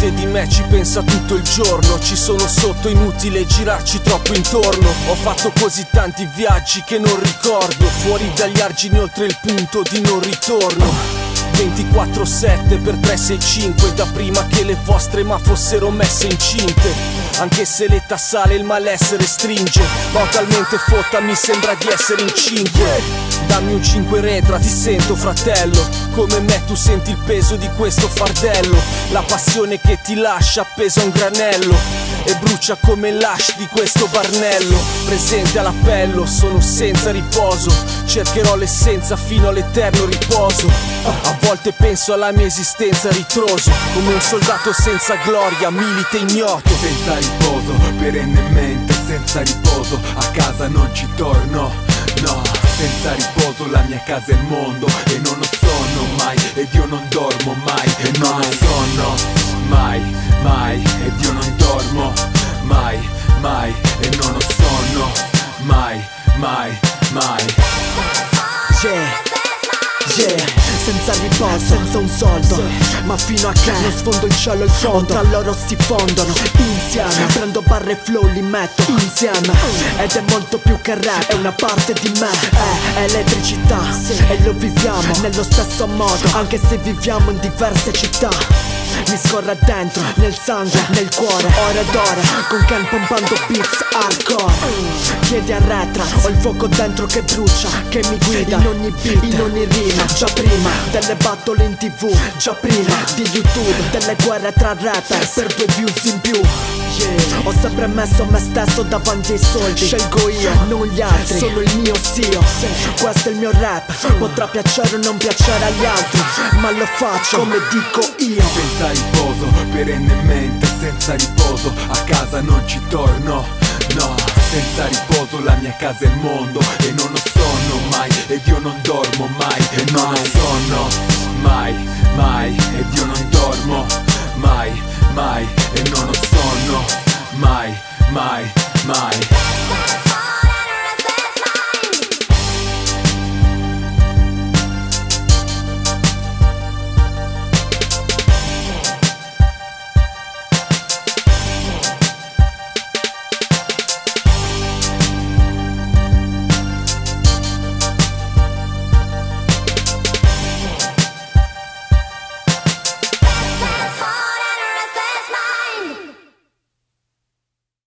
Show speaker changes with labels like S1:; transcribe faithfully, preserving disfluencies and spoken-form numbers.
S1: parte di me ci pensa tutto il giorno. Ci sono sotto, inutile girarci troppo intorno. Ho fatto così tanti viaggi che non ricordo, fuori dagli argini oltre il punto di non ritorno. Ventiquattro sette per tre sei cinque, da prima che le vostre ma fossero messe incinte. Anche se l'età sale il malessere stringe, ma ho talmente fotta mi sembra di essere in cinque. Dammi un cinque retra, ti sento fratello, come me tu senti il peso di questo fardello. La passione che ti lascia appesa a un granello e brucia come l'ash di questo barnello. Presente all'appello, sono senza riposo, cercherò l'essenza fino all'eterno riposo. A volte penso alla mia esistenza a ritroso, come un soldato senza gloria, milite ignoto.
S2: Senza riposo, perennemente senza riposo, a casa non ci torno, no. Senza riposo la mia casa è il mondo e non ho sonno mai, ed io non dormo mai, e non ho sonno mai, mai, ed io non dormo mai, mai, e non ho sonno mai, mai, mai.
S3: Yeah. Yeah, senza riposo, senza un soldo, ma fino a che non sfondo il cielo e il fondo, tra loro si fondono insieme. Prendo barre e flow, li metto insieme, ed è molto più che rap, è una parte di me, è elettricità, e lo viviamo nello stesso modo, anche se viviamo in diverse città. Mi scorre dentro, nel sangue, nel cuore, ora ed ora, con Ken pompando beats hardcore. Chiedi a retra, ho il fuoco dentro che brucia, che mi guida in ogni beat, in ogni rima. Già prima delle battle in tv, già prima di YouTube, delle guerre tra rapper per due views in più. Yeah. Ho sempre messo me stesso davanti ai soldi, scelgo io, non gli altri, solo il mio zio. Questo è il mio rap, potrà piacere o non piacere agli altri, ma lo faccio come dico io.
S2: Senza riposo, perennemente senza riposo, a casa non ci torno, no. Senza riposo la mia casa è il mondo e non ho sonno mai, ed io non dormo mai, e non ho sonno mai, mai, ed io non dormo mai, mai, e non ho sonno mai, mai, mai.